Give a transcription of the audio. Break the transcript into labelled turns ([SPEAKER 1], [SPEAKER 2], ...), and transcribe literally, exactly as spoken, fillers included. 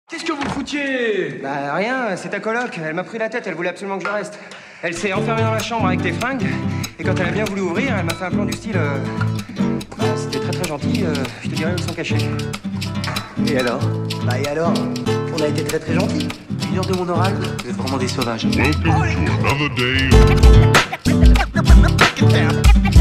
[SPEAKER 1] Qu'est-ce que vous foutiez?
[SPEAKER 2] Bah rien, c'est ta coloc, elle m'a pris la tête, elle voulait absolument que je reste. Elle s'est enfermée dans la chambre avec tes fringues, et quand elle a bien voulu ouvrir, elle m'a fait un plan du style... Euh... Bah, c'était très très gentil, euh, je te dirais où ils sont cachés.
[SPEAKER 3] Et alors? Bah et alors? On a été très très gentils. Une heure de mon oral, vous êtes vraiment des sauvages.
[SPEAKER 4] Welcome to another day.